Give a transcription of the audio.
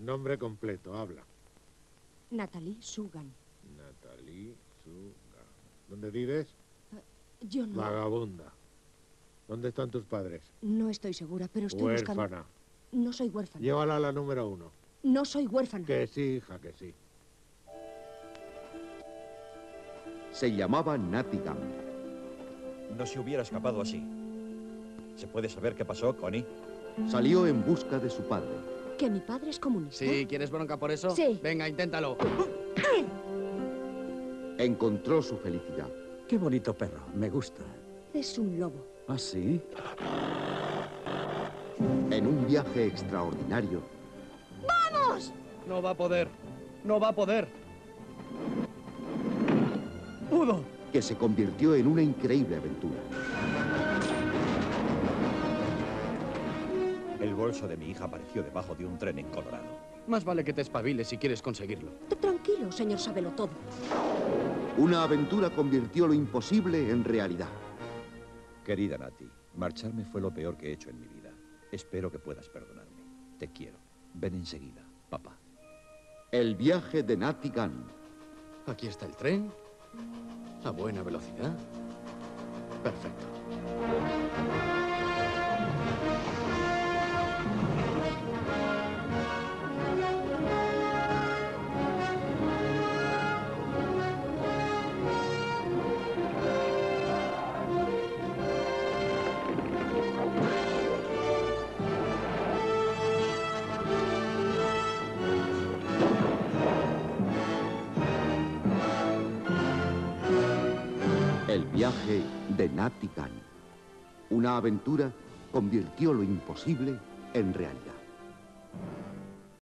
Nombre completo, habla. Natalie Sugan. Natalie Sugan. ¿Dónde vives? Yo no... Vagabunda. ¿Dónde están tus padres? No estoy segura, pero estoy buscando... Huérfana. No soy huérfana. Llévala a la número 1. No soy huérfana. Que sí, hija, que sí. Se llamaba Natty Gunn. No se hubiera escapado así. ¿Se puede saber qué pasó, Connie? Salió en busca de su padre. ¿Que mi padre es comunista? Sí, ¿quieres bronca por eso? Sí. Venga, inténtalo. Encontró su felicidad. Qué bonito perro, me gusta. Es un lobo. ¿Ah, sí? En un viaje extraordinario, ¡Vamos! No va a poder. No va a poder. ¡Pudo! que se convirtió en una increíble aventura. El bolso de mi hija apareció debajo de un tren en Colorado. Más vale que te espabiles si quieres conseguirlo. Tranquilo, señor Sabelotodo. Una aventura convirtió lo imposible en realidad. Querida Natty, marcharme fue lo peor que he hecho en mi vida. Espero que puedas perdonarme. Te quiero. Ven enseguida, papá. El viaje de Natty Gunn. Aquí está el tren. A buena velocidad. Perfecto. El viaje de Natty Gunn. Una aventura convirtió lo imposible en realidad.